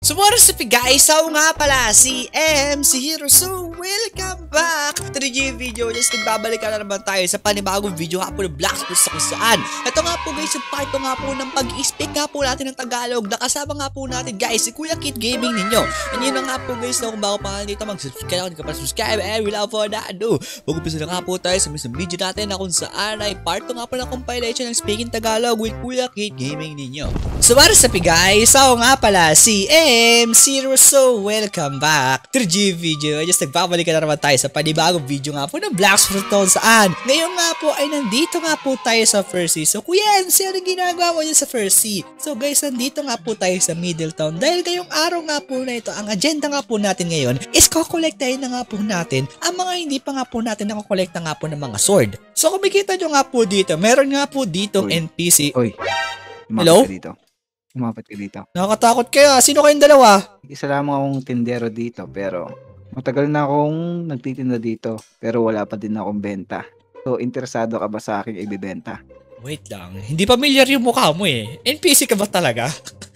So what is up guys? Ako nga pala si MC Hero. So welcome back to the new video. Just nagbabalikan na naman tayo sa panibagong video nga po ng Black Sports kung saan. Ito nga po guys, yung part nga po ng pag-i-speak nga po natin ng Tagalog. Nakasama nga po natin guys si Kuya Kid Gaming ninyo. And yun na nga po guys, na kung bago pa nga dito mag-subscribe ka pa subscribe. And without further ado, mag-umpisa na nga po tayo sa mismong video natin na kung saan ay part nga po ng compilation ng Speaking Tagalog with Kuya Kid Gaming ninyo. So what is up guys? Ako nga pala si MC Hero. So welcome back to the video. Just nagbabalik na naman tayo sa panibagong video nga po ng Black Sports kung saan. Ngayon nga po ay nandito nga po tayo sa First Sea. So Kuya MC, anong ginagawa mo niya sa First Sea? So guys, nandito nga po tayo sa Middletown. Dahil ngayong araw nga po na ito, ang agenda nga po natin ngayon is kukolektahin na nga po natin ang mga hindi pa nga po natin nakakolekta nga po ng mga sword. So kung makikita nyo nga po dito, meron nga po ditong NPC. Oy, hello? Umapit ka dito. Nakakatakot kayo. Sino kayong dalawa? Isa lamang akong tindero dito pero matagal na akong nagtitinda dito pero wala pa din akong benta. So, interesado ka ba sa aking ibibenta? Wait lang. Hindi familiar yung mukha mo eh. NPC ka ba talaga?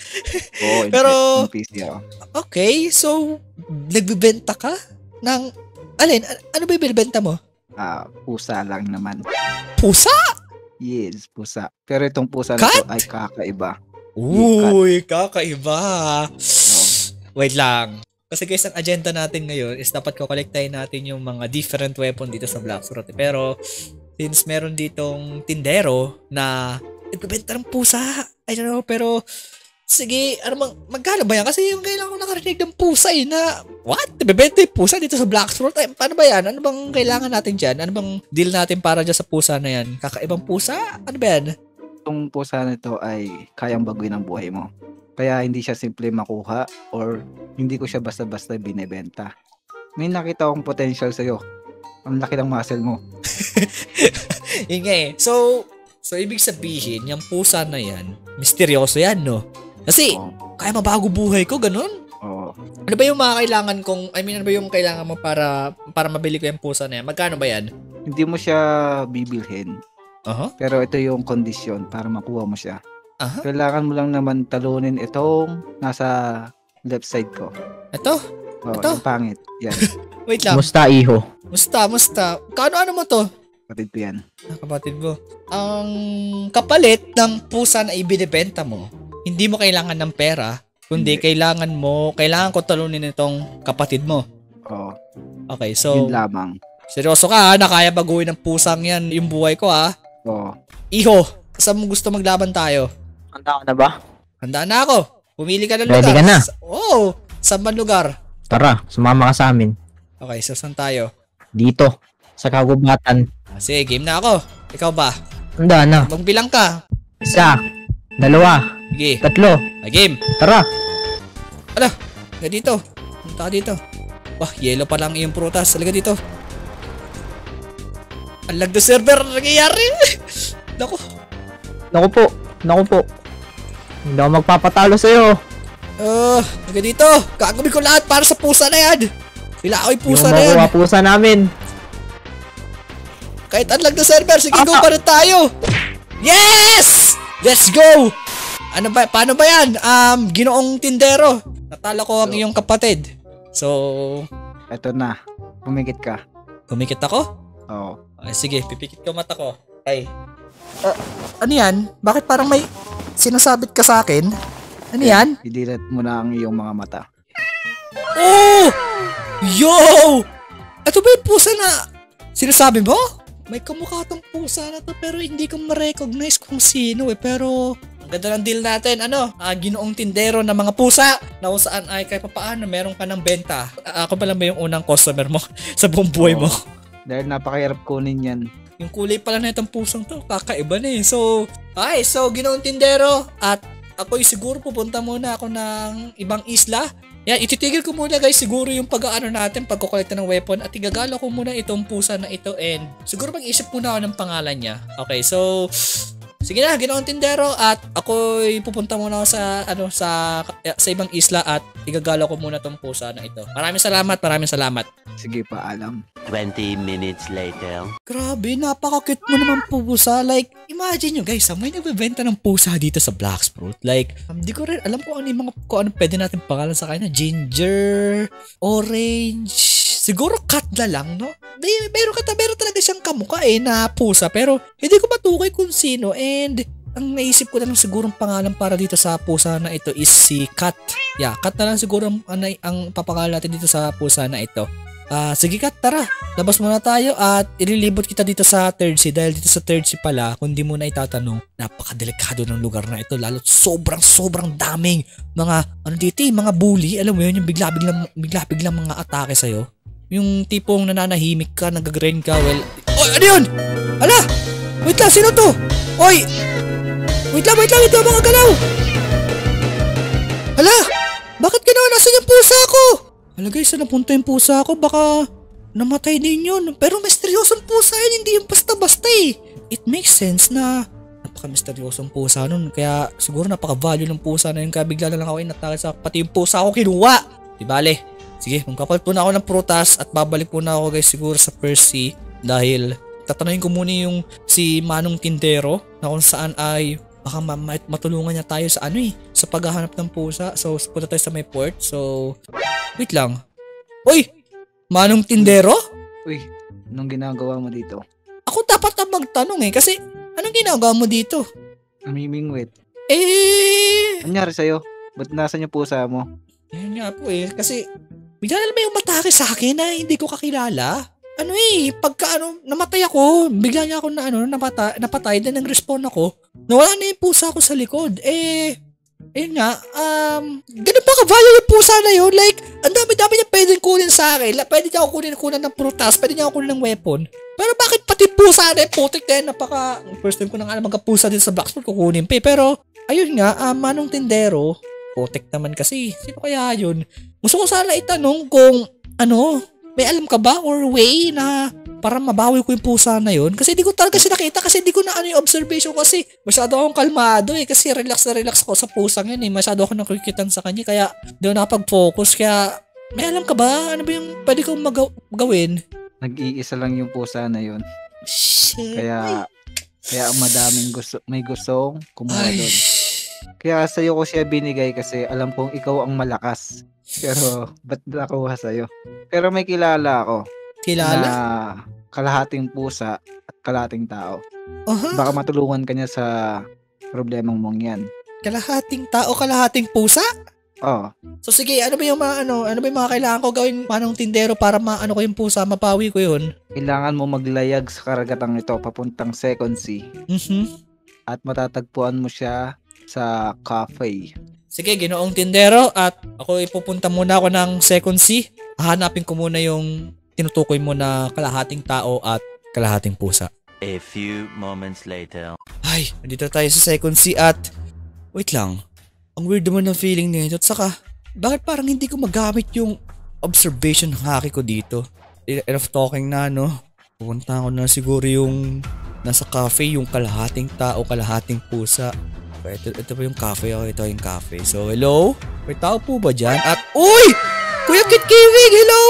Oo, pero NPC ako. Okay, so nagbibenta ka ng alin? Ano ba ibibenta mo? Pusa lang naman. Pusa? Yes, pusa. Pero itong pusa Cat? na to ay kakaiba. Uy, kakaiba. No. Wait lang. Kasi guys, ang agenda natin ngayon is dapat kokolektahin natin yung mga different weapon dito sa Black Sports. Pero since meron ditong tindero na nagbebenta ng pusa, I don't know, pero sige, magkano ba yan? Kasi yung kailangan ko nakarinig ng pusa eh na, what? Nagbebenta yung pusa dito sa Black Sports? Ay, paano ba yan? Ano bang kailangan natin dyan? Ano bang deal natin para dyan sa pusa na yan? Kakaibang pusa? Ano ba yan? Itong pusa nito ay kayang baguhin ang buhay mo. Kaya hindi siya simple makuha or hindi ko siya basta-basta binebenta. May nakita akong potential sa'yo. Ang laki ng muscle mo. Yun nga eh. So ibig sabihin, yung pusa na yan, misteryoso yan, no? Kasi, kaya mabago buhay ko, ganun? Oo. Ano ba yung mga kailangan kong, ano ba yung kailangan mo para mabili ko yung pusa na yan? Magkano ba yan? Hindi mo siya bibilhin. Pero ito yung kondisyon para makuha mo siya. Kailangan mo lang naman talunin itong nasa left side ko. Ito? Ito? Yung pangit. Yan. Wait lang. Musta, iho? Musta? Ano mo to? Kapatid ko yan. Kapatid mo. Ang kapalit ng pusa na ibinibenta mo, hindi mo kailangan ng pera, kundi kailangan ko talunin itong kapatid mo. Oo. Okay, so yun lamang. Seryoso ka na kaya baguhin ng pusang yan yung buhay ko Oo. Iho, saan mo gusto maglaban tayo? Handa ka na ba? Handa na ako. Pumili ka ng lugar. Ready ka na? Oo. Saan ba lugar? Tara, sumama ka sa amin. Okay, so saan tayo? Dito, sa kagubatan. Sige, game na ako. Ikaw ba? Handa na. Magbilang ka. 1, 2, Sige. 3. Game. Tara. Ala, halika dito. Punta ka dito. Wah, yellow pa lang yung prutas. Halika dito. Ang lag na server. Nangyayari. Naku po. Hindi ako magpapatalo sa'yo. Halika dito. Gagawin ko lahat para sa pusa na yan. Kailangan ko yung pusa na yan. Yung makuha pusa namin. Kahit ang lag na server, sige go pa rin tayo. Yes! Let's go! Paano ba yan? Ginoong tindero. Natalo ko ang iyong kapatid. So, Eto na. Pumikit ka. kumikit ako? Oo. Ay, sige, pipikit ko mata ko. Ay. Ano yan? Bakit parang may sinasabit ka sa akin? Ano yan? I-delete mo na ang iyong mga mata. Oh! Yo! Ito ba yung pusa na sinasabi mo? May kamukha tong pusa na to pero hindi ko ma-recognize kung sino eh. Pero ang ganda ng deal natin. Ginoong tindero ng mga pusa na kung saan ay kahit papaano meron ka ng benta. Ako pa lang ba yung unang customer mo sa buong buhay mo? Dahil napakahirap kunin yan. Yung kulay pala na itong pusang to, kakaiba na eh. So ginoong tindero at ako'y siguro pupunta muna ako ng ibang isla. Yan, ititigil ko muna guys siguro yung pag-aano natin, pagkukolekta ng weapon at igagala ko muna itong pusa na ito and siguro mag-isip muna ako ng pangalan niya. Okay, so sige na, ginoong tindero at ako'y pupunta muna ako sa ibang isla at igagala ko muna itong pusa na ito. Maraming salamat. Sige pa, alam. 20 minutes later. Grabe, napaka-cute mo naman pusa. Like, imagine nyo guys, may nagbebenta ng pusa dito sa Blacksprout. Like, di ko rin alam kung ano pwede natin pangalan sa kanya. Ginger, orange, siguro cat na lang, no? Meron talaga siyang kamukha na pusa, pero hindi ko matukoy kung sino. And ang naisip ko na lang sigurong pangalan para dito sa pusa na ito is si Cat. Yeah, Cat na lang siguro ang papangalan natin dito sa pusa na ito. Sige Kat, tara. Labas muna tayo at ililibot kita dito sa third sea. Dahil dito sa third sea pala, kung di mo na itatanong, napakadelikado ng lugar na ito. Lalo sobrang daming mga, mga bully. Alam mo yun, yung bigla-biglang mga atake sa'yo. Yung tipong nananahimik ka, nag-grind ka, well, oy, ano yun? Ala! Wait lang, sino to? Oy! Wait lang, mga galaw! Ala! Bakit gano'n? Nasaan yung pusa ko? Ala guys, saan napunta yung pusa ko? Baka namatay din yun. Pero misteryosong pusa yun, hindi yung basta-basta eh. It makes sense na napaka-misteryosong pusa nun. Kaya siguro napaka-value ng pusa na yun. Kaya bigla na lang ako inatake sa pati yung pusa ko kinuha. Di bale. Sige, magkapalit po na ako ng prutas at babalik po na ako guys siguro sa Percy. Dahil tatanungin ko muna yung si Manong Tindero na kung saan ay baka matulungan niya tayo sa sa paghahanap ng pusa. So punta tayo sa may port. So wait lang. Uy! Manong Tindero? Uy, anong ginagawa mo dito? Ako dapat na magtanong kasi anong ginagawa mo dito? Namimingwit. Anyari sa'yo? Ba't nasan yung pusa mo? Yan nga po kasi bigla na may umatake sa akin na hindi ko kakilala. Pagka namatay ako, bigla niya ako napatay, then nag-respawn ako. Nawala na yung pusa ko sa likod. Ayun nga, ganun pa ka-value yung pusa na yun. Like, ang dami-dami niya pwedeng kunin sa akin. Pwede niya ako kunin ng prutas, pwede niya ako kunin ng weapon. Pero bakit pati pusa na yung putik na yun? First time ko na nga magka-pusa din sa Blacksprout, kukunin pa. Pero, ayun nga, Manong Tindero, putik naman kasi. Sino kaya yun? Gusto ko sana itanong kung, may alam ka ba or way na para mabawi ko yung pusa na yun? Kasi di ko talaga siya nakita kasi di ko na yung observation kasi masyado akong kalmado kasi relax na relax ako sa pusang yun masyado ako nakikitan sa kanya kaya di ako nakapag-focus kaya may alam ka ba? Ano ba yung pwede kong gawin? Nag-iisa lang yung pusa na yun. Shit. Kaya madaming may gustong kumuha doon. Kaya sa'yo ko siya binigay kasi alam kong ikaw ang malakas. Pero ba't nakuha sa'yo? Pero may kilala ako. Kilala? Na kalahating pusa at kalahating tao. Baka matulungan ka niya sa problemang mong yan. Kalahating tao, kalahating pusa? Oo. So sige, ano ba yung mga kailangan ko gawin Manong Tindero para ko yung pusa, mapawi ko yun? Kailangan mo maglayag sa karagatang ito papuntang Second Sea. At matatagpuan mo siya sa cafe. Sige, Ginoong Tindero, at ako ipupunta muna ako ng Second Sea. Hahanapin ko muna yung tinutukoy mo na kalahating tao at kalahating pusa. A few moments later. Ay, nandito tayo sa Second Sea at wait lang. Ang weird naman ng feeling nito. At saka, bakit parang hindi ko magamit yung observation haki ko dito? Enough talking na, Pupunta ko na siguro yung nasa cafe, yung kalahating tao, kalahating pusa. Ito pa yung cafe. Ito yung cafe. So, hello? May tao po ba dyan? At, uy! Kuya Kit Kiving, hello!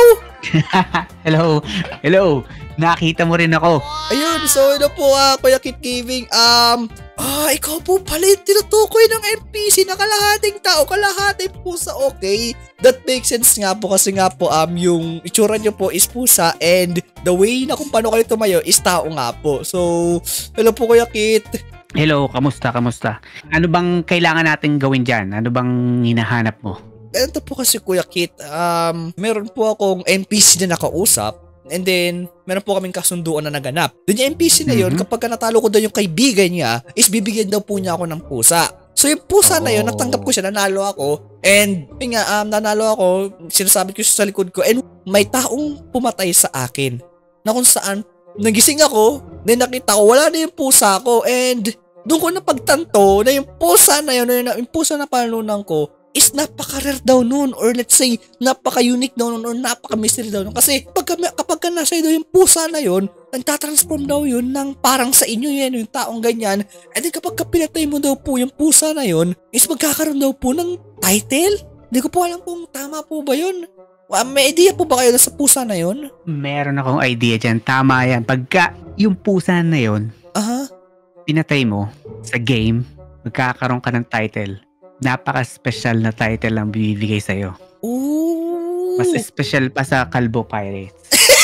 Hello! Nakita mo rin ako. Ayun, so ito po Kuya Kit Kiving. Ikaw po pala yung tinutukoy ng NPC na kalahating tao, kalahating pusa. Okay, that makes sense nga po kasi nga po yung itsura nyo po is pusa and the way na kung paano kayo tumayo is tao nga po. So, hello po Kuya Kit. Hello, kamusta? Ano bang kailangan natin gawin dyan? Ano bang hinahanap mo? Ito po kasi Kuya Kit, meron po akong NPC na nakausap and then meron po kaming kasunduan na naganap. Then yung NPC na yun, kapag natalo ko daw yung kaibigan niya, is bibigyan daw po niya ako ng pusa. So yung pusa na yun, natanggap ko siya, nanalo ako. And nanalo ako, sinasabi ko siya sa likod ko and may taong pumatay sa akin. Na kung saan, nagising ako, then nakita ko, wala na yung pusa ko and doon ko napagtanto na yung pusa na yun, yung pusa na panunan ko, is napaka-rare daw nun or let's say napaka-unique daw nun or napaka-mystery daw nun kasi kapag nasa daw yung pusa na yun nagtatransform daw yun ng parang sa inyo yan yung taong ganyan and then kapag pinatay mo daw po yung pusa na yun is magkakaroon daw po ng title. Hindi ko po alam kung tama po ba yun. May idea po ba kayo sa pusa na yun? Meron akong idea dyan. Tama yan. Pagka yung pusa na yun, Aha. pinatay mo sa game, magkakaroon ka ng title. Napaka-special na title ang bibigay sa'yo. Ooh. Mas special pa sa Kalbo Pirates.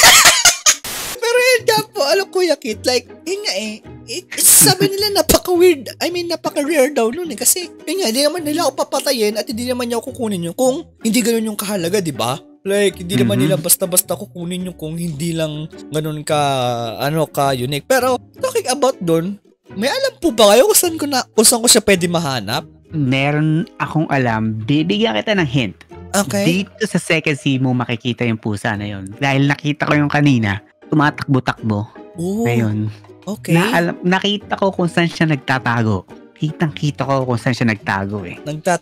Pero yun nga po, alam Kuya Kit, like, yun nga sabi nila napaka-weird, napaka-rare daw nun kasi, yun nga, hindi naman nila ako papatayin at hindi naman niya ako kukunin yun kung hindi ganun yung kahalaga, di ba? Like, hindi naman nila basta-basta kukunin yung kung hindi lang ganun ka-unique. Pero, talking about dun, may alam po ba kayo kung saan ko siya pwede mahanap? Meron akong alam. Bibigyan kita ng hint. Okay. Dito sa second scene mo makikita yung pusa na yun. Dahil nakita ko yung kanina, tumatakbo-takbo. Oh, Ngayon, okay. nakita ko kung saan siya nagtatago. Kitang-kita ko kung saan siya nagtago eh.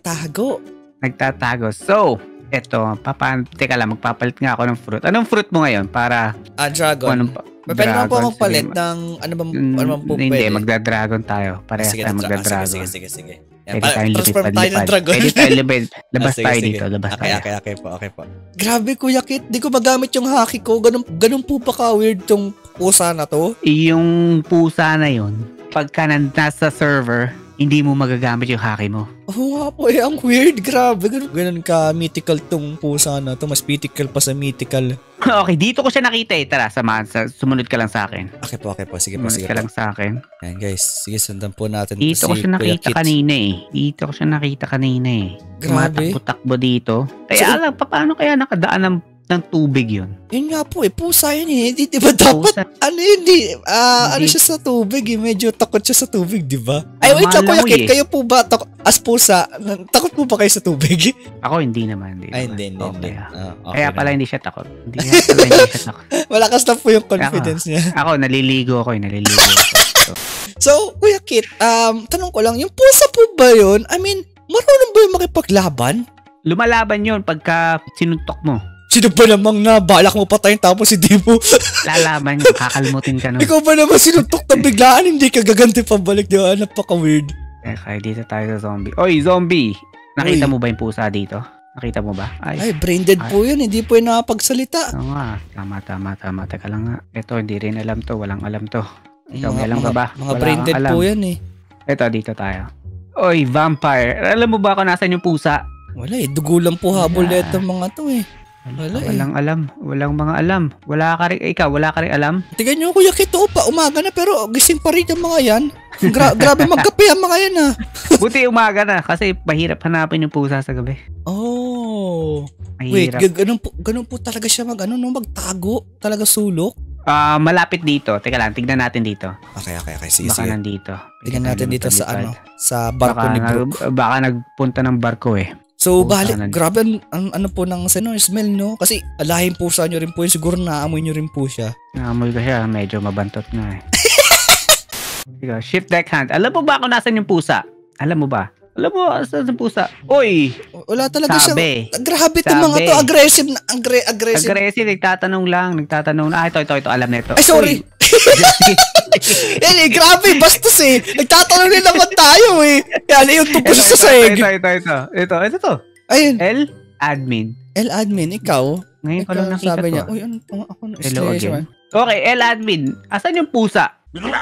Nagtatago. So, eto, teka lang, magpapalit nga ako ng fruit. Anong fruit mo ngayon para... Dragon. Pwede naman po magpalit ng ano bang po hindi, pwede? magda-dragon tayo. Parehas tayo magda-dragon. Sige. Pwede tayong Transform tayo ng dragon. Pwede tayo labas tayo dito. Okay po. Grabe Kuya Kit, di ko magamit yung haki ko. Ganun po pa ka-weird tong pusa na to? Yung pusa na yun, pagka nasa server, hindi mo magagamit yung haki mo. Oo nga po ang weird. Grabe, ganun ka mythical tong pusa na to. Mas mythical pa sa mythical. Okay, dito ko siya nakita eh. Tara, sumunod ka lang sa akin. Okay po. Sige po. Sumunod ka lang sa akin. Ayan guys, sige sundan po natin. Dito ko siya nakita kanina eh. Grabe. Tumatakbo dito. Kaya alam, paano kaya nakadaan ng tubig yun? Yun nga po pusa yun eh. Di ba dapat, Pusa. ano siya sa tubig eh. Medyo takot siya sa tubig, di ba? Ay, wait lang Kuya Kit, kayo po ba, as pusa, takot po ba kayo sa tubig? Ako hindi naman. Hindi. Okay. Okay Kaya na. pala hindi siya takot. Hindi siya takot. Malakas na po yung confidence niya. Ako, naliligo ako. So, Kuya Kit, tanong ko lang, yung pusa po ba yun? I mean, marunong ba yung makipaglaban? Lumalaban yun pagka sinuntok mo. Sino ba namang balak mo patayin tapos hindi mo? Lalaban yun, kakalmutin ka nun. Ikaw ba naman sinuntok na biglaan, hindi ka gaganti pabalik, di ba? Napaka-weird. Kaya dito tayo sa zombie. Oy, zombie! Nakita mo ba yung pusa dito? Nakita mo ba? Ay, brain dead po yun. Hindi po yung nakapagsalita. Oo nga. Tama. Teka lang nga. Ito, hindi rin alam to. Walang alam to. Ikaw, may alam ka ba? Mga brain dead po yan eh. Ito, dito tayo. Oy, vampire. Alam mo ba kung nasan yung pusa? Wala eh. Dugo lang po habol na itong mga to eh. Wala eh. Walang alam. Walang mga alam. Wala ka rin alam? Tignan nyo Kuya Kit, pa umaga na pero gising pa rin yung mga yan. Grabe magkape ang mga yan ah. Buti umaga na kasi mahirap hanapin yung pusa sa gabi. Oh. Wait, Mahirap. ganun po talaga siya magtago. Talaga sulok. Malapit dito. Teka lang, tignan natin dito. Okay. Sige. Baka nandito. Tignan natin dito sa sa barko ni Brooke. Baka nagpunta ng barko eh. So, grabe ang ano po ng smell, no? Kasi alahin po sa nyo rin po yun. Siguro naamoy nyo rin po siya. Naamoy ko siya. Medyo mabantot na eh. Ikaw, shift deck hand. Alam mo ba kung nasan yung pusa? Alam mo ba? Alam mo, nasan yung pusa? Uy! Wala talaga Sabi. siya. Grabe itong mga to. Aggressive. Aggressive. Nagtatanong lang. Ito. Alam na ito. Ay, sorry. Grabe. Bastos eh. Nagtatanong rin naman tayo eh. Yan, yung tupo sa sahig. Ito to. Ayun. L-admin. L-admin, ikaw? Ngayon ko lang nakita sabi to. niya, uy, ako na Hello again. Okay, L-admin. Asan yung pusa?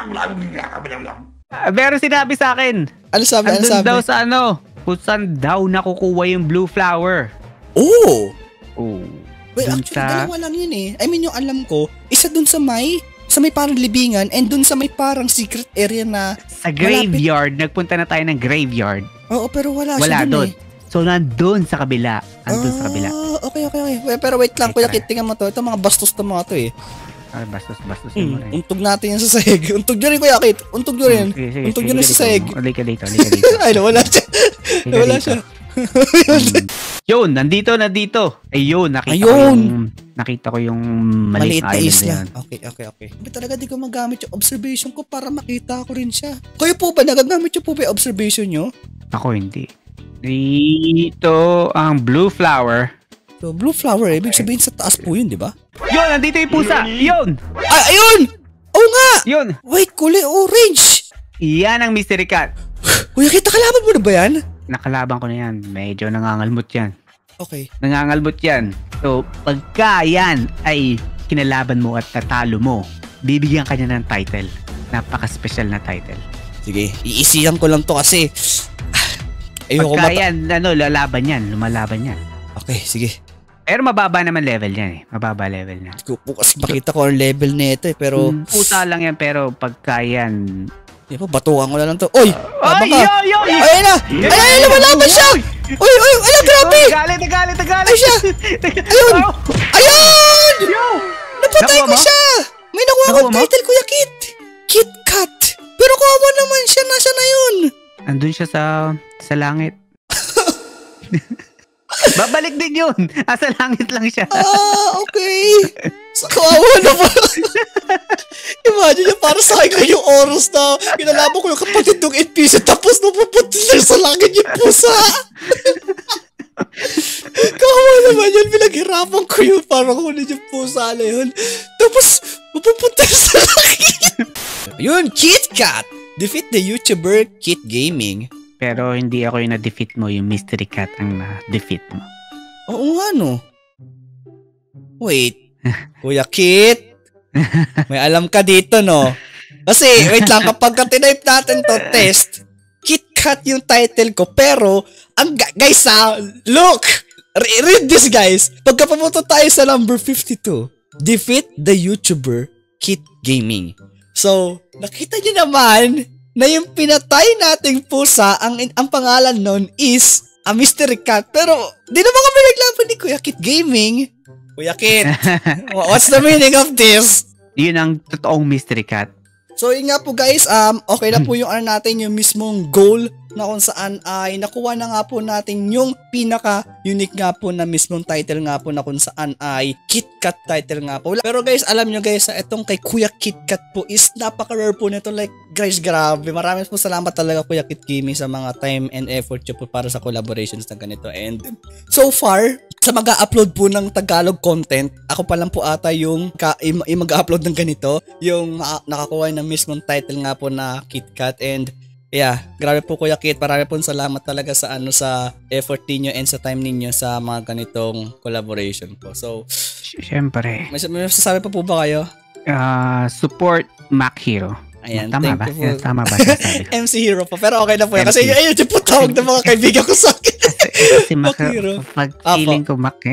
Pero sinabi sa akin. Ano sabi? Andun daw sa pusan daw nakukuha yung blue flower. Oh! Oh. Well, actually, dalawa lang yun eh. I mean, yung alam ko, isa dun sa may parang libingan and dun sa may parang secret area na sa graveyard. Nagpunta na tayo ng graveyard. Oo, pero wala siya dun eh. So, nandun sa kabila. Okay. Pero wait lang, Kuya Kit, tingnan mo to. Ito mga bastos to mga to eh. Ay, bastos yun mo rin. Untog natin yan sa sahig. Untog nyo rin, Kuya Kit. Untog nyo rin. Untog nyo rin sa sahig. Halika dito. Ay, nawala siya. Nawala siya. Yun, nandito. Ayun, nakita ko yung maliit na isla. Okay. But talaga di ko magamit yung observation ko para makita ko rin siya. Kayo po ba, nagagamit yung po ba yung observation nyo? Ako hindi. Dito ang blue flower. So, blue flower, ibig sabihin sa taas po yun, di ba? Yun, nandito yung pusa. Yun! Ay, ayun! Oo nga! Yun! Wait, kulay orange! Yan ang mystery cat. Kuya, kita kalaban mo na ba yan? Nakalaban ko na yan. Medyo nangangalmot yan. Okay. Nangangalbot yan. So, pagka yan ay kinalaban mo at tatalo mo, bibigyan ka niya ng title. Napaka-special na title. Sige, iisiyan ko lang to kasi ayoko Pagka yan, lalaban yan. Lumalaban yan. Okay, sige. Pero mababa naman level yan eh. Mababa level niya. Hindi ko po kasi makita ko ang level nito eh. Pero, Puta lang yan, pero pagka yan... di ba, batukan ko na lang to. Oy! Ay, yo! Ayun na! Ayun, lumalaban siya! Uy! Ala, grabe! Galit! Ay siya! Ayun! Ayun! Yo! Napatay Nakuha ko mo? siya! May nakuha Nakuha akong mo? title, Kuya Kit! Kit Kat! Pero kawawa naman siya, nasa na yun? Andun siya sa langit. Babalik din yun. Sa langit lang siya. Okay. Sa kawawa naman. Imagine yung para sa akin lang yung oras na kinalaban ko yung kapatid ng NPC tapos napupunta siya sa langit yung pusa. Kawawa naman yun. Pinaghirapan ko yun para kunin yung pusa na yun. Tapos mapupunta sa langit. Yun, Kit Kat. Defeat the YouTuber Kit Gaming. Pero hindi ako yung na-defeat mo. Yung Mystery Cat ang na-defeat mo. Oo nga no. Wait. Kuya Kit. May alam ka dito no. Kasi wait lang kapag ka-type natin to test. Kit Kat yung title ko pero ang guys look. Read this guys. Pagka pumunta tayo sa number 52. Defeat the YouTuber Kit Gaming. So, nakita niyo naman na yung pinatay nating pusa, ang pangalan nun is a Mystery Cat. Pero, di naman kami naglaban ni Kuya Kit Gaming. Kuya Kit, what's the meaning of this? Yun ang totoong Mystery Cat. So, yun nga po guys, okay na po yung natin, yung mismong goal na kung saan ay nakuha na nga po natin yung pinaka-unique nga po na mismong title nga po na kung saan ay KitKat title nga po. Pero guys, alam nyo guys, itong kay Kuya KitKat po is napaka-rare po nito. Like, guys, grabe. Maraming po salamat talaga Kuya Kit Gaming sa mga time and effort nyo po para sa collaborations na ganito. And so far, sa mag-upload po ng Tagalog content, ako pa lang po ata yung mag-upload ng ganito. Yung nakakuha ng mismong title nga po na KitKat. And yeah, grabe po Kuya Kit. Marami po salamat talaga sa sa effort niyo and sa time niyo sa mga ganitong collaboration po. So, Siyempre. may masasabi pa po ba kayo? Support Mac Hero. Ayan, Tama thank ba? you po. Tama ba sinasabi ko? MC Hero po. Pero okay na po yan. Kasi MC. ayun yung po tawag ng mga kaibigan ko sa akin. Kasi Mac Mac Hero. pag feeling ko Mac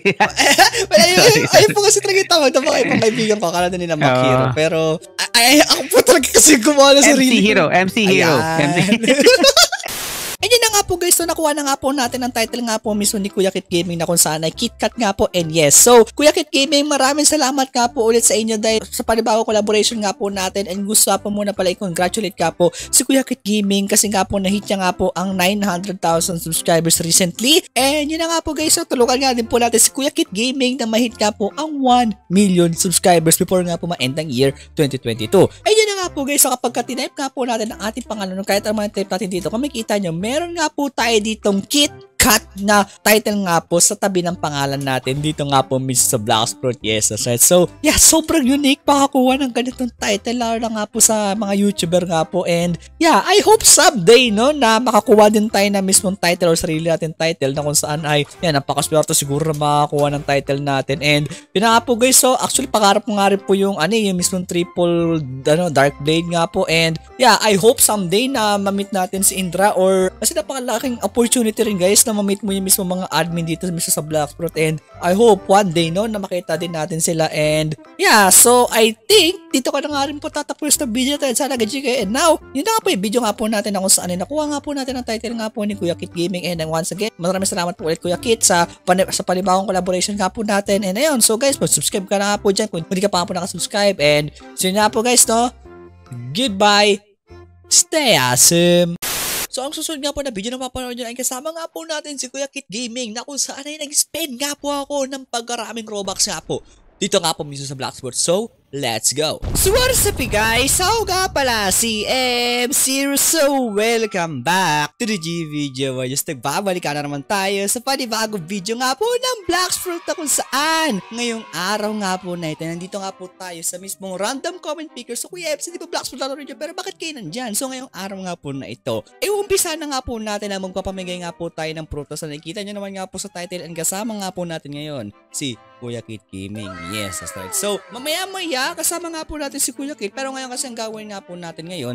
ayun po kasi talaga yung tawag ng mga ibang kaibigan ko. Akala na nila Mac Oo. Hero. Pero ako po talaga kasi gumawa na MC sarili ko. Hero. MC Hero. Ayan. MC And yun na nga po guys, so nakuha na nga po natin ang title nga po mismo ni Kuya Kit Gaming na kung saan ay KitKat nga po. And yes, so Kuya Kit Gaming, maraming salamat nga po ulit sa inyo dahil sa panibagong collaboration nga po natin. And gusto po muna pala i-congratulate nga po si Kuya Kit Gaming kasi nga po na-hit niya nga po ang 900,000 subscribers recently. And yun na nga po guys, so tulungan nga din po natin si Kuya Kit Gaming na ma-hit nga po ang 1 million subscribers before nga po ma-end ang year 2022. And yun na nga po guys, so kapag ka-type nga po natin ang ating pangalan, kahit ang mga type natin dito, kung makikita nyo, meron nga po tayo ditong KitKat na title nga po sa tabi ng pangalan natin dito nga po mismo sa Blacksprut. Yes, that's right. So, yeah, sobrang unique pakakuha ng ganitong title lalo na nga po sa mga YouTuber nga po. And yeah, I hope someday no na makakuha din tayo na mismong title or sarili natin title na kung saan ay yan, napakaswerte siguro na makakuha ng title natin. And yun na nga po guys, so actually pangarap ko nga rin po yung yung mismong triple Dark Blade nga po. And yeah, I hope someday na ma-meet natin si Indra or kasi napakalaking opportunity rin guys na ma-meet mo yung mismo mga admin dito mismo sa Blacksprut. And I hope one day no na makita din natin sila. And yeah, so I think dito ka na nga rin po tatapos na video tayo. Sana gadget kayo. And now, yun na nga po yung video nga po natin na kung saan ay nakuha nga po natin ang title nga po ni Kuya Kit Gaming. And once again, maraming salamat po ulit Kuya Kit sa panibagong collaboration nga po natin. And ayun, so guys, subscribe ka na nga po dyan kung hindi ka pa nga po nakasubscribe. And so yun nga po guys no, goodbye, stay awesome. So ang susunod nga po na video na mapanood nyo ay kasama nga po natin si Kuya Kit Gaming na kung saan ay nag-spend nga po ako ng pagkaraming Robux nga po dito nga po mismo sa Blacksprut. So, let's go! So what's up guys? Ako nga pala si MC Russo. Welcome back to the G video. Just nagbabalik na naman tayo sa panibagong video nga po ng Black Fruit na kung saan ngayong araw nga po na ito. Nandito nga po tayo sa mismong random comment picker. So Kuya MC, di ba Black Fruit na rin dyan? Pero bakit kayo nandyan? So ngayong araw nga po na ito, umpisa na nga po natin na magpapamigay nga po tayo ng prutas. Na nakikita nyo naman nga po sa title and kasama nga po natin ngayon si Kuya Kit Gaming. Yes, that's right. So, mamaya-maya, kasama nga po natin si Kuya Kit. Pero ngayon kasi ang gawin nga po natin ngayon,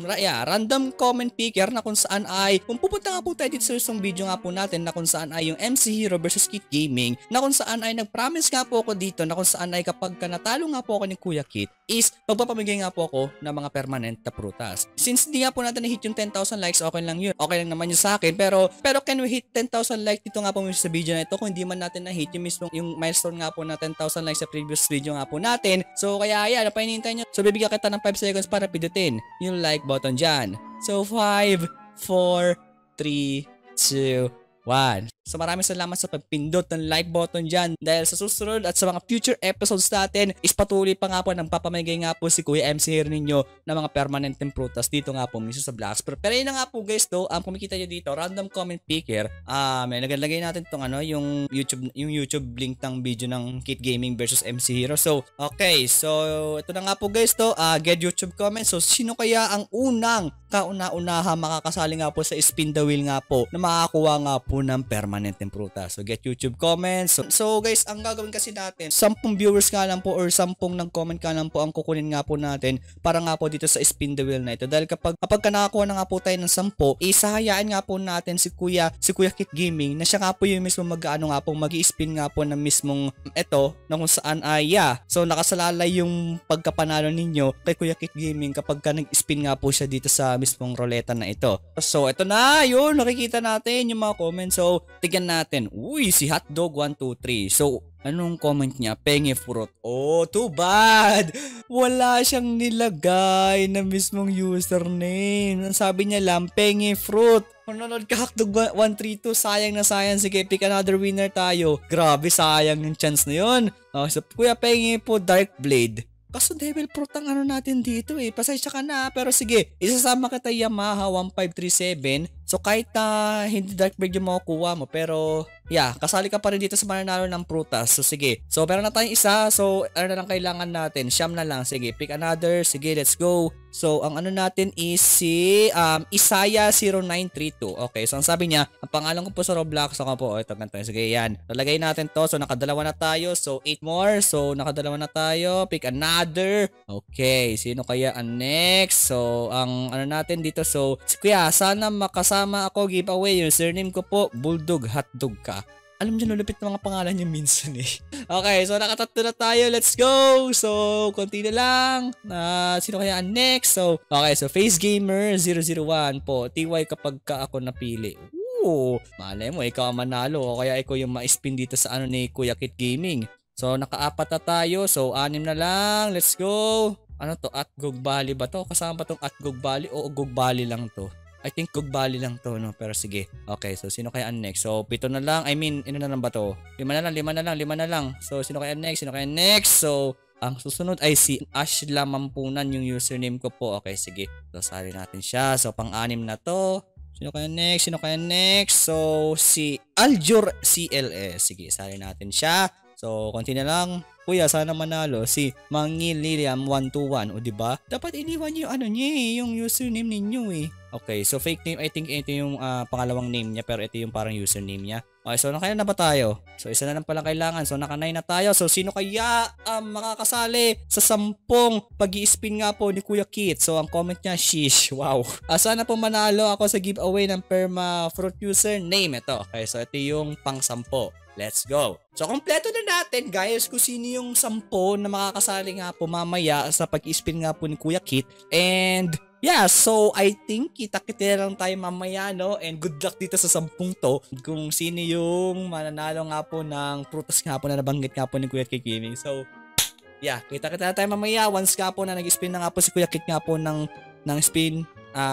random comment picker na kung saan ay, kung pupunta nga po tayo dito sa isang video nga po natin na kung saan ay yung MC Hero versus Kit Gaming, na kung saan ay nag-promise nga po ako dito na kung saan ay kapag natalo nga po ako ni Kuya Kit, is magpapamigay nga po ako ng mga permanent na prutas. Since hindi nga po natin na-hit yung 10,000 likes, okay lang yun. Okay lang naman yun sa akin. Pero can we hit 10,000 likes dito nga po sa video na ito kung hindi man natin na-hit yung mismong yung milestone nga po na 10,000 likes sa previous video nga po natin. So kaya yan, ano pa hinihintay nyo? So bibigyan kita ng 5 seconds para pindutin yung like button dyan. So 5, 4, 3, 2, 1. So maraming salamat sa pagpindot ng like button dyan dahil sa susunod at sa mga future episodes natin is patuloy pa nga po ng papamigay nga po si Kuya MC here ninyo ng mga permanent prutas dito nga po mismo sa Black Fruit. Pero yun na nga po guys though, kumikita nyo dito, random comment picker, may nagalagay natin itong yung YouTube link ng video ng Kit Gaming versus MC Hero. So okay, so ito na nga po guys though, get YouTube comment. So sino kaya ang unang kauna-unaha makakasali nga po sa spin the wheel nga po na makakuha nga po ng permanent prutas. So get YouTube comments. So guys, ang gagawin kasi natin, 10 viewers ka lang po or 10 nag-comment ka lang po ang kukunin nga po natin para nga po dito sa spin the wheel na ito. Dahil kapag nakakuha na nga po tayo ng 10, isahayaan nga po natin si Kuya Kit Gaming na siya nga po yung mismo mag-i-spin nga po ng mismong ito na kung saan ay so nakasalalay yung pagkapanalo ninyo kay Kuya Kit Gaming kapag nag-spin nga po siya dito sa mismong roleta na ito. So ito na yun, nakikita natin yung mga comments. So tignan natin. Uy, si Hotdog123. So, anong comment niya? Penge fruit. Oh, too bad. Wala siyang nilagay na mismong username. Sabi niya lang, Penge fruit. Manonood ka Hotdog132. Sayang na sayang. Sige, pick another winner tayo. Grabe, sayang yung chance na yun. So, Kuya Penge po, Dark Blade. Kaso devil fruit ang ano natin dito pasensya ka na, pero sige, isasama kita Yamaha 1537. So kahit hindi dark blade yung makukuha mo, pero kasali ka pa rin dito sa mananalo ng prutas. So sige, so meron na tayong isa. So ano na lang kailangan natin? Siyam na lang. Sige, pick another. Sige, let's go. So ang ano natin is si Isaya0932. Okay, so ang sabi niya, ang pangalan ko po sa Roblox ako po. Ito ganito. Sige, yan. Lalagay natin to. So nakadalawa na tayo. So 8 more. So nakadalawa na tayo. Pick another. Okay, sino kaya ang next? So ang ano natin dito, so kuya, sana makasama ako giveaway. Username ko po Bulldog Hotdog ka. Alam niyo, lulupit ng mga pangalan niyo minsan Okay, so nakatatlo na tayo. Let's go! So, konti na lang. Sino kaya ang next? So, okay, so Face Gamer 001 po. TY kapag ka ako napili. Ooh, malay mo, ikaw ang manalo. O kaya ikaw yung ma-spin dito sa ni Kuya Kit Gaming. So, naka-4 na tayo. So, 6 na lang. Let's go! Ano to? Atgog Bali ba to? Kasama ba tong Atgog Bali o Gog Bali lang to? I think Gog Bali lang to, no? Pero sige. Okay, so sino kaya ang next? So, 7 na lang. I mean, ano na lang ba to? 5 na lang. So, sino kaya next? So, ang susunod ay si Ash Lamampunan yung username ko po. Okay, sige. So, sali natin siya. So, pang-6 na to. Sino kaya next? So, si Aljur CLS. Sige, sali natin siya. So, konti na lang. Kuya, sana manalo si Mangililiam 121. O, diba? Dapat iniwan niyo yung username ninyo Okay, so fake name. I think ito yung pangalawang name niya, pero ito yung parang username niya. Okay, so nakaya na ba tayo? So, isa na lang pala kailangan. So, naka-9 na tayo. So, sino kaya makakasali sa 10 pag-i-spin nga po ni Kuya Kit? So, ang comment niya, sheesh. Wow. Sana po manalo ako sa giveaway ng Perma Fruit username. Ito. Okay, so ito yung pang-10. Let's go. So, kompleto na natin, guys, kung sino yung 10 na makakasali nga po mamaya sa pag-spin nga po ni Kuya Kit. And, so, I think kita-kita lang tayo mamaya, no? And good luck dito sa 10 to. Kung sino yung mananalo nga po ng prutas nga po na nabanggit nga po ni Kuya Kit Gaming. So, kita-kita tayo mamaya. Once nga po na nag-spin na nga po si Kuya Kit nga po ng spin.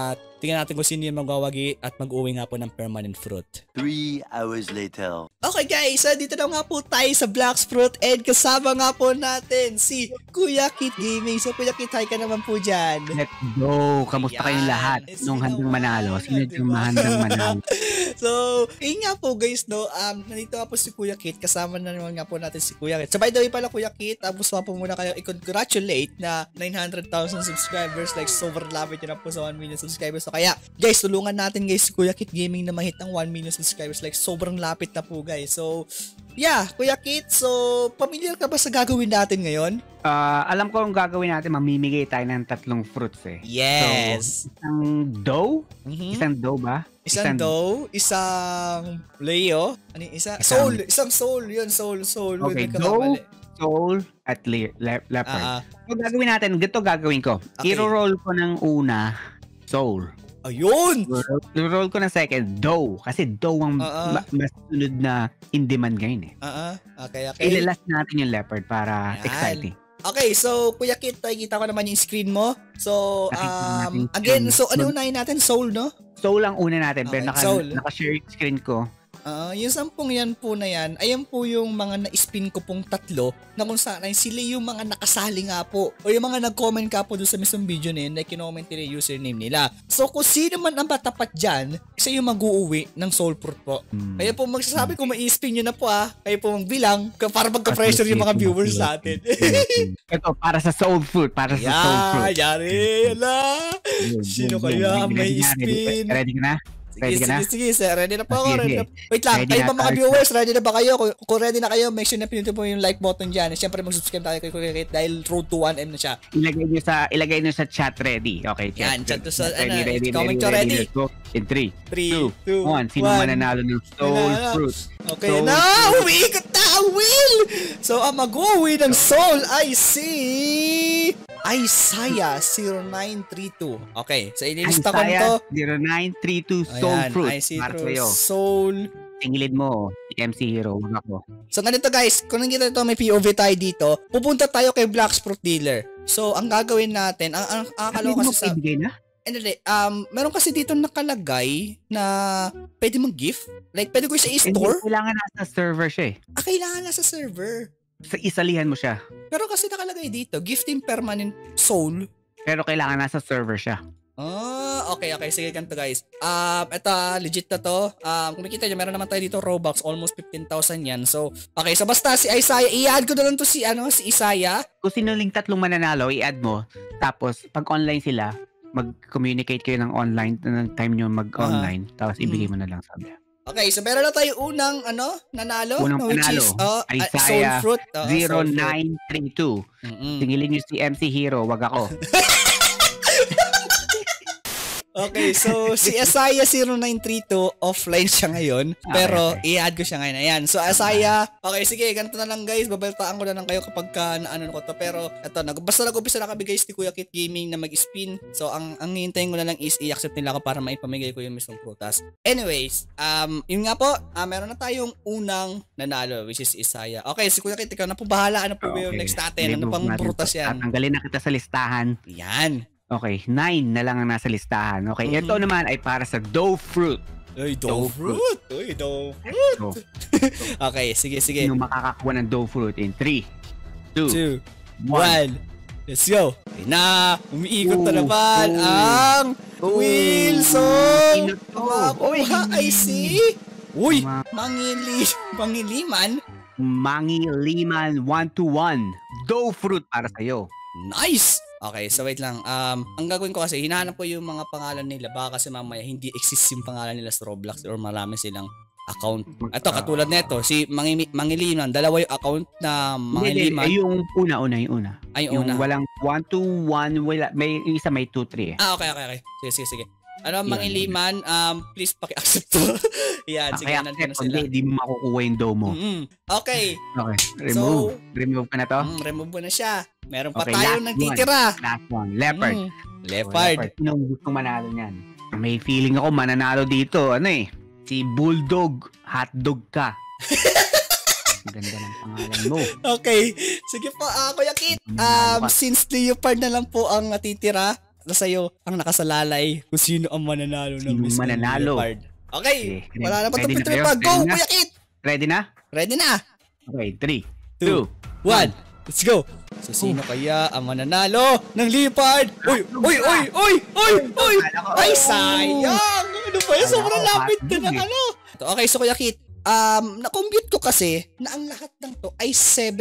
tingnan natin kung sino yung magwawagi at mag-uwi nga po ng permanent fruit. 3 hours later. Okay guys, dito na nga po tayo sa Black's Fruit and kasama nga po natin si Kuya Kit Gaming. So Kuya Kit, hi ka naman po dyan. Let's go. Kamusta kayong lahat? Nung handang manalo. Sino yung handang manalo? So, yun nga po guys, no, nandito nga po si Kuya Kit, kasama na naman nga po natin si Kuya Kit. So by the way pala Kuya Kit, gusto nga po muna kayo i-congratulate na 900,000 subscribers, like sobrang lapit yun na po sa 1 million subscribers. So kaya guys, tulungan natin guys si Kuya Kit Gaming na mahit ang 1 million subscribers, like sobrang lapit na po guys. So, yeah, Kuya Kit, so familiar ka ba sa gagawin natin ngayon? Alam ko ang gagawin natin, mamimigay tayo ng 3 fruits eh. Yes. So, isang dough? Mhm. Isang dough ba? Isang dough, isang Leo, ano yung isa? Soul, isang soul, yun, soul. Okay, dough, soul, at leopard. So, gagawin natin, ganito gagawin ko. Okay. I-roll ko ng una, soul. Ayun! I-roll ko ng second, dough. Kasi dough ang mas sunod na in demand ngayon eh. Okay. Ilalas natin yung leopard para Ayan. exciting. Okay, so Kuya Kit, nakikita ko naman yung screen mo. So, Nakikita natin again, yung so ano unahin natin? Soul, no? Soul ang una natin, Okay, pero soul. naka-share yung screen ko. Yung 10 yan po na yan, ayan po yung mga na-spin ko pong 3 na kung saan ay sila yung mga nakasali nga po o yung mga nag-comment ka po doon sa mismong video na yun na kinoment nila yung username nila. So kung sino man ang matapat dyan, isa yung mag-uuwi ng soul fruit po. Kaya po magsasabi kung ma-spin nyo na po kaya po magbilang para magka-pressure yung mga viewers natin. Ito, para sa soul fruit. Para sa soul fruit. Yari, ala. Sino kaya ang may spin? Ready ka na? Ready ka na? Sige, sir. Ready na po ako. Sige. Wait lang, Ready kayo na ba mga tayo. viewers? Ready na ba kayo? Kung ready na kayo, make sure na pinutin po yung like button dyan. Siyempre, mag-subscribe tayo kay Kuya Kit dahil road to 1M na siya. Ilagay nyo sa chat ready. Okay, Yan, chat to sa, ready, comment nyo ready. Let's go. In 3, 3, 2, 1. Sino 1. mananalo ng soul fruit? Okay Soul na, fruit. umiikot na ang wheel! So, ang mag-uwi ng soul ay si Isaiah 0932. Okay, so ililista ko nito. 0932 soul Ayan, fruit. I see Para through sa'yo. soul. Tingilid mo, si MC Hero, wag ako. So ganito guys, kung nakita ito may POV tayo dito, pupunta tayo kay Black's Fruit Dealer. So ang gagawin natin, ang akala ko kasi sa... Ibigay na? Hindi, meron kasi dito nakalagay na pwede mong gift. Like, pwede ko siya i-store. Hindi, kailangan nasa server siya eh. Kailangan na sa server. Isalihan mo siya. Pero kasi nakalagay dito, gifting permanent soul. Pero kailangan nasa server siya. Okay. Sige, ganito guys. Ito, legit na to. Kung makikita nyo, meron naman tayo dito Robux. Almost 15,000 yan. So, okay. So, basta si Isaiah, i-add ko na lang to si Isaiah. Kung sino lang 3 mananalo, i-add mo. Tapos, pag online sila, mag-communicate kayo ng online, ng time nyo mag-online. Tapos, ibigay mo na lang sabi. Okay, so meron na tayo unang, nanalo. Unang which panalo. is, Isaiah soul fruit. Soul fruit. 0932. Mm-mm. Tingilin nyo si MC Hero, wag ako. Okay, so si Isaiah 0932 offline siya ngayon, pero Okay. i-add ko siya ngayon. Ayan. So Isaiah, okay sige, ganito na lang guys, babaltaan ko na lang kayo kapag naano ko to. Pero eto, basta nag-umpisa na kami guys ni Kuya Kit Gaming na mag-spin. So ang hihintayin ko na lang is i-accept nila ako para maipamigay ko yung mismong prutas. Anyways, yun nga po, meron na tayong unang nanalo which is Isaiah. Okay, si Kuya Kit, ikaw na po bahala. Ano po ba yung next natin? Ano pang prutas yan? Tatanggalin na kita sa listahan. Yan. Okay, 9 na lang ang nasa listahan. Okay, ito naman ay para sa dough fruit. Uy, Dough dough fruit. Uy, dough fruit. So, Okay, sige. sino makakakuha ng dough fruit in 3, 2, 2, 1. Let's go. Okay na, umiikot na naman ang Wilson. Makuha, I see. Uy, mangiliman. Mangiliman 1-1. Dough fruit para sa'yo. Nice. Okay, so wait lang. Ang gagawin ko kasi, hinahanap ko yung mga pangalan nila. Baka kasi mamaya hindi exist yung pangalan nila sa Roblox or marami silang account. Ito, katulad nito, si Mangiliman. Dalawa yung account na Mangiliman. Hindi, yung una. Ay, yung una. Walang 1-1, may isa may 2-3 eh. Okay. Sige. Mangiliman, please paki-accept to. Yan, sige, nandun na sila. Hindi mo makukuha yung dough mo. Okay. Okay, remove ka na to? Remove mo na siya. Meron pa Okay, tayong last nagtitira. Last one, leopard. Leopard. Sino gusto manalo niyan? May feeling ako mananalo dito. Si Bulldog, hotdog ka. Ganda ng pangalan mo. Okay. Sige po, Kuya Kit. Since leopard na lang po ang natitira, sa'yo ang nakasalalay kung sino ang mananalo ng Sino Miss mananalo? Leopard. Okay, Okay, wala na pa ready itong na kayo? pa. Go, Ready na? Kuya Kit! Ready na? Ready na! Okay, 3, 2, 1, let's go! So, sino kaya ang mananalo ng Leopard? Uy! Ay, sayang! Ano ba yun? Sobrang lapit ka na ano? Okay, so Kuya Kit, na-compute ko kasi na ang lahat ng to ay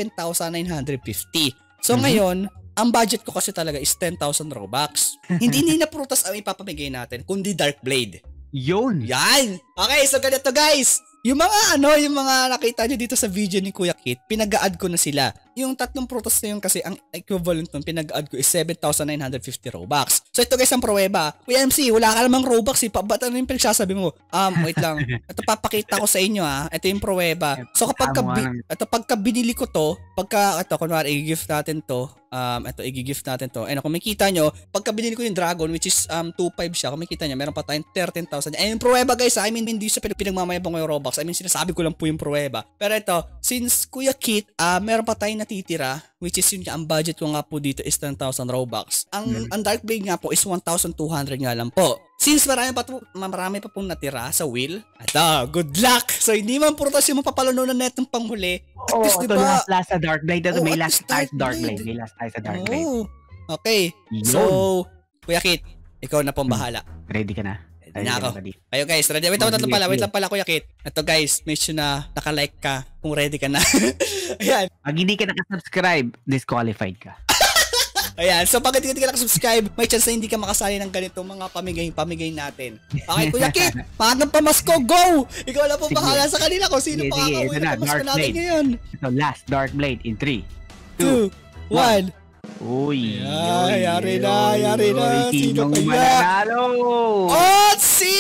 7,950. So, ngayon, ang budget ko kasi talaga is 10,000 Robux. Hindi na prutas ang ipapamigay natin, kundi Dark Blade. Yun! Yan! Okay, so ganito guys. Yung mga nakita nyo dito sa video ni Kuya Kit, pinag-a-add ko na sila. Yung tatlong prutas na yun kasi ang equivalent nun, pinag-a-add ko is 7,950 Robux. So ito guys ang pruweba. Kuya MC, wala ka namang Robux eh. Ba't ano yung pinagsasabi mo? Wait lang. Ito papakita ko sa inyo Ito yung pruweba. So pagka binili ko to, kunwari i-gift natin to, i-gift natin to. And kung makita nyo, pagka binili ko yung Dragon, which is 2.5 siya, kung makita nyo, meron pa tayong 13,000. And yung pruweba guys, I mean, hindi sa pinagmamayabang ko yung Robux. I mean, sinasabi ko lang po yung pruweba. Pero ito, since Kuya Kit, meron pa tayong natitira, which is yun ang budget ko nga po dito is 10,000 Robux. Ang Dark Blade nga po is 1,200 nga lang po. Since marami pa pong natira sa wheel, good luck! So, hindi man prutas yung mapapalanunan na itong panghuli. At least, ito diba? last sa Dark Blade. Ito may at last least tayo sa Dark Dark Blade. Blade. May last tayo sa Dark Blade. Okay. Yun. So, Kuya Kit, ikaw na pong bahala. Ready ka na? Ready na ako. Kayo guys, ready? Wait lang pala Kuya Kit. Ito guys, make sure na naka-like ka kung ready ka na. Ayan. Pag hindi ka nakasubscribe, disqualified ka. Ayan, so pag hindi ka nakasubscribe, may chance na hindi ka makasali ng ganitong mga pamigay natin. Okay, Kuya Kit, paano pamasko? Go! Ikaw lang po Sige. bahala sa kanila kung sino pa Sige, ito na, pamasko Dark natin Blade. ngayon. Ito, last Dark Blade in 3, 2, 1. Uy! Yari na. Sino Sinong kaya? mananalo? Oh, si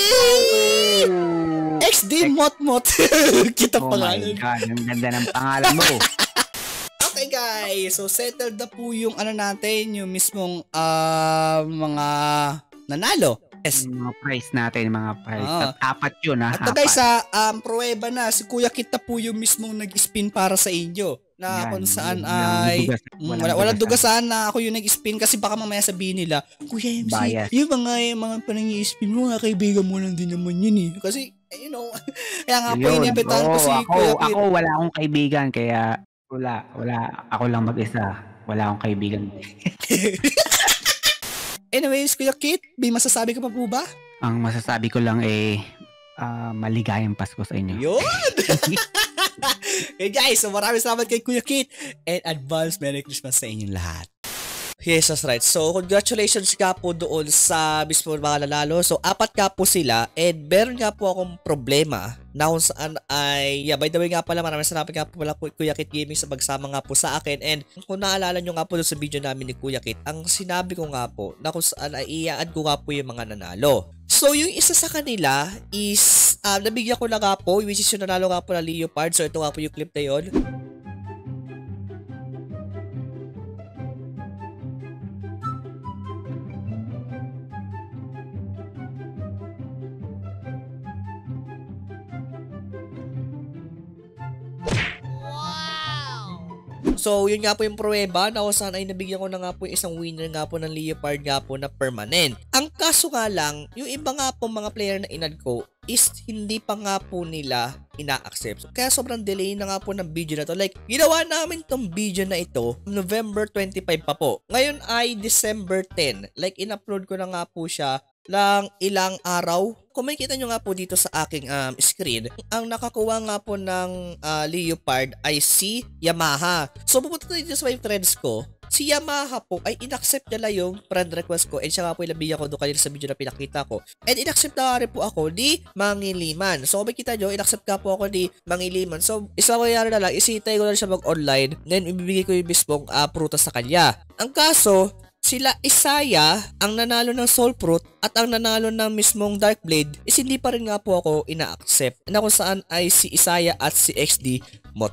XD Motmot. Kita Oh my pangalan. God, ang ganda ng pangalan mo. Okay guys, so settled na po yung natin, yung mismong mga nanalo. Yes. Yung mga price natin, mga price. Ah. At apat yun ha. At guys pruweba na, si Kuya Kit na po yung mismong nag-spin para sa inyo. Na Yan, kung saan walang walang dugasan na ako yung nag-spin kasi baka mamaya sabihin nila, Kuya MC, Bias. yung mga panang-i-spin mo, mga kaibigan mo lang din naman yun eh. Kasi, kaya nga po inibitahan ko si Kuya Kit. Ako wala akong kaibigan, kaya wala. Ako lang mag-isa. Wala akong kaibigan. Anyways, Kuya Kit, may masasabi ka pa po ba? Ang masasabi ko lang maligayang Pasko sa inyo. Yun! Okay guys, so maraming salamat kay Kuya Kit and advance Merry Christmas sa inyong lahat. Yes, that's right. So, congratulations nga po doon sa mismo mga nanalo. So, 4 nga po sila and meron nga po akong problema na kung saan ay, by the way nga pala, maraming salamat nga po pala Kuya Kit Gaming sa magsama nga po sa akin. And kung naalala nyo nga po doon sa video namin ni Kuya Kit, ang sinabi ko nga po na kung saan ay i-add ko nga po yung mga nanalo. So, yung isa sa kanila is, nabigyan ko na nga po, which is yung nanalo nga po na Leopard. So, ito nga po yung clip na yun. So, yun nga po yung pruweba na kung saan ay nabigyan ko na nga po yung isang winner nga po ng Leopard nga po na permanent. Ang kaso nga lang, yung iba nga po mga player na inad ko is hindi pa nga po nila ina-accept. Kaya sobrang delay na nga po ng video na to. Like, ginawa namin tong video na ito November 25 pa po. Ngayon ay December 10. Like, in-upload ko na nga po siya lang ilang araw. Kung makikita nyo nga po dito sa aking screen, ang nakakuha nga po ng Leopard ay si Yamaha. So pupunta na dito sa my friends ko, si Yamaha po ay inaccept nila yung friend request ko and siya nga po ilabigyan ko doon kanina sa video na pinakita ko. And inaccept na rin po ako ni Mangiliman. So kung makikita nyo, inaccept ka po ako ni Mangiliman. So isa ko na lang, isitay ko na siya mag-online, then ibibigay ko yung mismong prutas sa kanya. Ang kaso, sila Isaya ang nanalo ng Soul Fruit at ang nanalo ng mismong Dark Blade is hindi pa rin nga po ako ina-accept na kung saan ay si Isaya at si XD Motmot.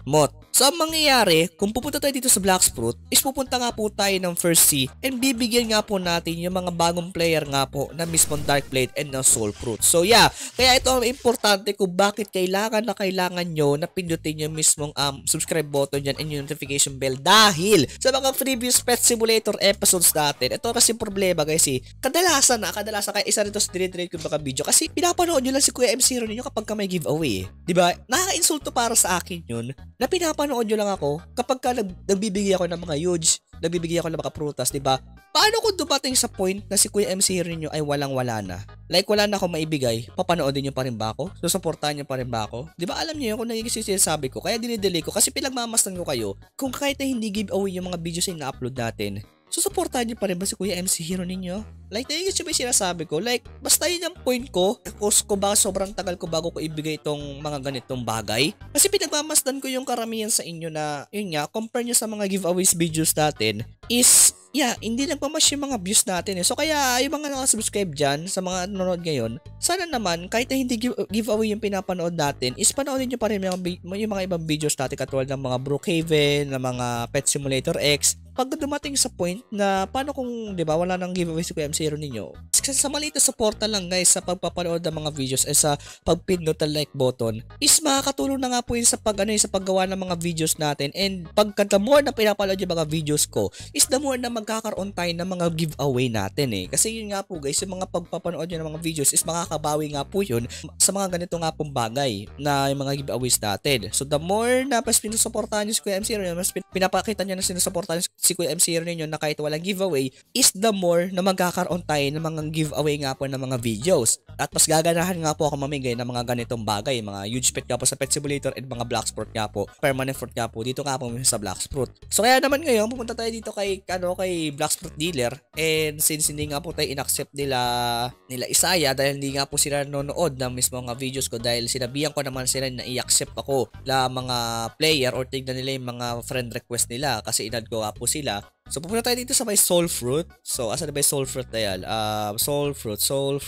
So, ang mangyayari, kung pupunta tayo dito sa Blacksprut, is pupunta nga po tayo ng First Sea and bibigyan nga po natin yung mga bagong player nga po na mismong Darkblade and ng Soul Fruit. So, yeah, kaya ito ang importante kung bakit kailangan nyo na pindutin yung mismong subscribe button dyan and yung notification bell dahil sa mga previous Pet Simulator episodes natin, ito kasi problema guys kadalasan kaya isa rin ito sa dinidrate ko mga video kasi pinapanood nyo lang si Kuya MC ninyo kapag ka may giveaway diba? Nakaka-insulto para sa akin yun na pinapanood nyo lang ako kapag ka nagbibigay ako ng mga huge, nagbibigay ako ng mga prutas, diba? Paano kung dumating sa point na si Kuya MC ninyo ay walang-wala na? Like wala na akong maibigay, papanoodin nyo pa rin ba ako? Susuportahan nyo pa rin ba ako? Diba alam nyo yun kung nagiging sinasabi ko, kaya dinidelay ko kasi pinagmamastan ko kayo kung kahit na hindi giveaway yung mga videos na upload natin. Susuportahan niyo pa rin ba si Kuya MC Hero ninyo? Like, nagigit siya ba yung sinasabi ko? Like, basta yun ang point ko. Kung ba sobrang tagal ko bago ko ibigay itong mga ganitong bagay. Kasi pinagmamasdan ko yung karamihan sa inyo na, yun nga, compare nyo sa mga giveaways videos natin is, yeah, hindi nagmamash yung mga views natin So, kaya yung mga nakasubscribe dyan sa mga nanonood ngayon, sana naman, kahit na hindi giveaway yung pinapanood natin, is panoodin nyo pa rin yung mga ibang videos natin katulad ng mga Brookhaven, ng mga Pet Simulator X. Pag dumating sa point na paano kung 'di ba wala nang giveaway si Kuya MC ninyo. Sa maliit na suporta lang guys sa pagpapanood ng mga videos ay sa pagpindot ng like button is makakatulong na nga po yun sa sa paggawa ng mga videos natin and pagka the more na pinapanood yung mga videos ko is the more na magkakaroon tayo ng mga giveaway natin Kasi yun nga po guys, yung mga pagpapanood nyo ng mga videos is makakabawi nga po yun sa mga ganito nga pong bagay na yung mga giveaways natin. So the more na mas pinusuportahan nyo si Kuya MC mas pinapakita nyo na sinusuportahan si Kuya MC ninyo na kahit walang giveaway is the more na magkakaroon tayo ng mga giveaway nga po ng mga videos. At mas gaganahan nga po ako mamigay ng mga ganitong bagay, mga huge pet nga po sa Pet Simulator at mga Blacksprut nga po, permanent fruit nga po dito nga po sa Blacksprut. So kaya naman ngayon pupunta tayo dito kay Blacksprut dealer and since hindi nga po tayo inaccept nila Isaya dahil hindi nga po sila nanonood ng mismo mga videos ko dahil sinabihan ko naman sila na i-accept ako la mga player or tignan nila yung mga friend request nila kasi inad ko nga po sila. So, pupunta tayo dito sa may Soul Fruit. So, asan na ba yung Soul Fruit na yan? Soul Fruit.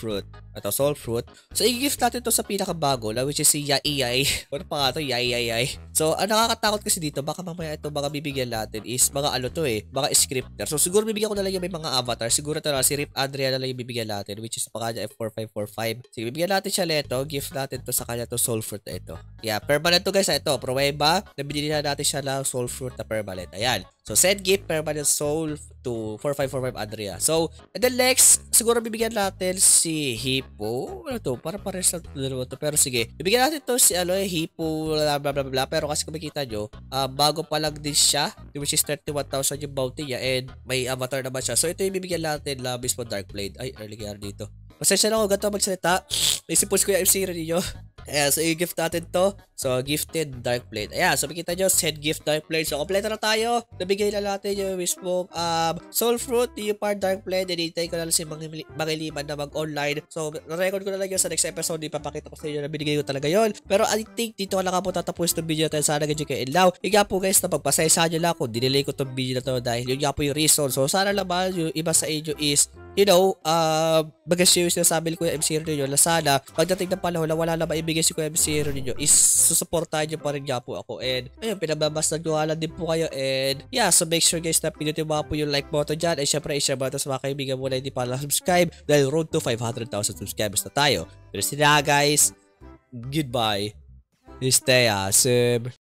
Ito, Soul Fruit. So, i-gift natin to sa pinakabago which is si Yai. Ano pa nga to? Yai. So, ang nakakatakot kasi dito, baka mamaya ito, baka bibigyan natin is, baka baka scripter. So, siguro bibigyan ko na lang yung may mga avatar. Siguro talaga si Rip Adria na lang yung bibigyan natin which is baka niya F4545. Sige, bibigyan natin siya leto. Gift natin to sa kanya to Soul Fruit na ito. Yeah, permanent to guys. Ito, pruweba. Nabili na natin siya lang Soul Fruit na permanent. Ayan. So, send gift permanent soul to 4545 Adria. So, and then next, siguro bibigyan natin si Hippo. Ano to? Para pares lang dalawa to. Pero sige, bibigyan natin to si Hippo, blah blah blah blah. Pero kasi kung makita nyo, bago pa lang din siya, which is 31,000 yung bounty niya and may avatar naman siya. So, ito yung bibigyan natin la mismo Darkblade. Ay, early gear dito. Pasensya lang ako, ganito magsalita. Naisipos ko yung MC ninyo. Ayan, so i-gift natin to. So, gifted Darkblade. Ayan, so makita nyo, send gift Darkblade. So, kompleto na tayo. Nabigay na natin yung mismo Soul Fruit, Leopard, Darkblade. Hinihintay ko na lang si Mangiliman na mag-online. So, na-record ko na lang yun sa next episode. Ipapakita ko sa inyo na binigay ko talaga yun. Pero I think dito ka lang po tatapos itong video natin. Sana ganyan kayo inlaw. Yun nga po guys, na pagpasaysa nyo lang kung dinelay ko itong video na to dahil yun nga po yung reason. So, sana naman yung iba sa inyo is bagas yung sinasabi ko yung MC ninyo na sana pagdating ng panahon na wala na maibigay si Kuya MC ninyo is susuportahan nyo pa rin nga po ako and ayun, pinababastan ko lang din po kayo and yeah, so make sure guys na pinutin mo po yung like button dyan and syempre i-share mo ito sa mga kaibigan mo na hindi pa subscribe dahil road to 500,000 subscribers na tayo. Pero sila guys, goodbye, stay awesome.